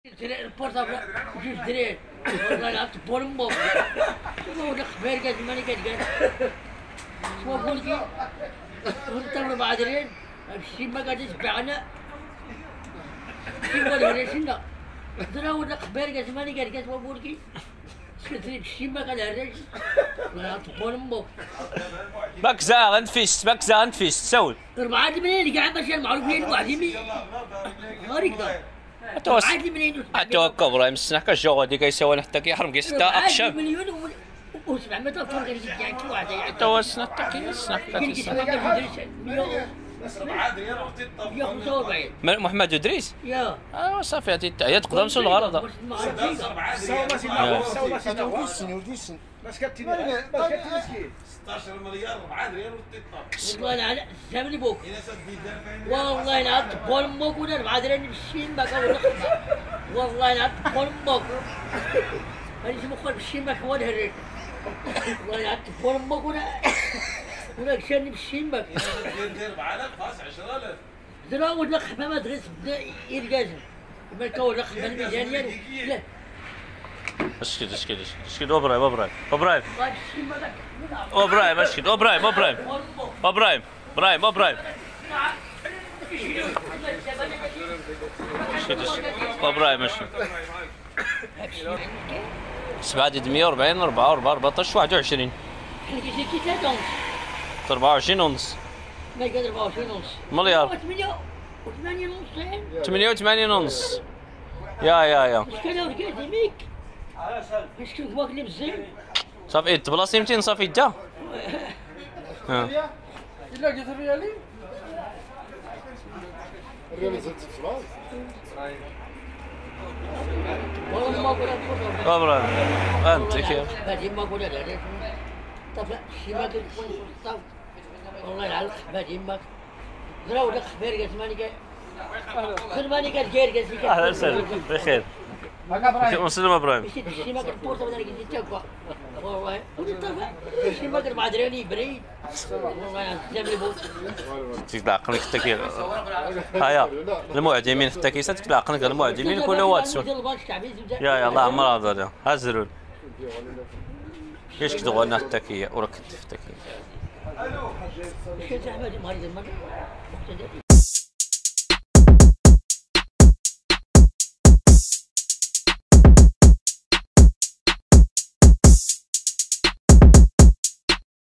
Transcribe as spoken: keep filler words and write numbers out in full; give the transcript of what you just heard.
البورطابل جوج دراري والله لعبت بولمبو شنو ولا خبار قال ماني قال قال شنو نقول لك ولد أربعة دراري شي ما قاعد يتبعنا شي ولا هنا شنو درا ولا خبار قال ماني قال قال شنو نقول لك شي شي ما قال هذا لعبت بولمبو باك زاغ نفيست باك زاغ نفيست سول أربعة منين اللي قاعد ماشي معروفين واحد مي هاريك عادي منين حتى كبر مسنا كجو غادي كيساوي حتى كيحرم كيس حتى اقشب مليون و سبعمية الف فرق اللي يعني كل واحد يعني حتى هو سنا حتى كيسنا خمسة وأربعين محمد ادريس يا اه صافي هذه هي تقدم سول الغرض باش كتبني باش كتبني مسكين ستطاش مليار أربعة ريال وتطاش والله انا سامني بوك والله لعبت بولمبوك ولا أربعة ريال بالشين باك ولا خمسة والله لعبت بولمبوك هاني اسمه خال بالشين باك هو الهريك والله لعبت بولمبوك ولا ولا كشاني بالشين باك دير أربعة آلاف خاص عشرة آلاف درا ولا خفا دغيا بدا يرقازم بالك ولا خفا الميزانيه لا اش كده اش كده اش كده ابراهيم ابراهيم ابراهيم ابراهيم اش كده ابراهيم ابراهيم ابراهيم ابراهيم ابراهيم اش كده ابراهيم اش سبعة ديال مية وأربعين أربعة أربعة أربعطاش واحد وعشرين حنا كاين كي ثلاثة ونص أربعة وعشرين ونص ما قال أربعة وعشرين ونص مليار ثمانية وثمانين ونص ثمانية وثمانين ونص يا يا يا واش كان ورقاتي ميك واش كنت واكلي بزاف صافي تبلاصي ميتين صافي دا ها الا قلت الريالي الريال زاد تصبح والله ما قلت ابراهيم انت كيف هذه ما قلت هذا طفى شي ما قلت الصوت والله العلق هذه ما درا ولا خبار قالت ماني قال ماني قال جير قالت اهلا وسهلا بخير مسلم ابراهيم مشيت شي ما قلت بورصه وانا قلت تاكا والله طفى شي ما قلت مع دراري بريد والله جاب بوت تقلع عقلك حتى كي هيا المعدمين حتى كيسا تقلع عقلك المعدمين كل واتسون يا يا الله عمر هذا هزرون كيش كتبغى لنا حتى كي وركدت حتى كي الو شي زعما هذه مريضه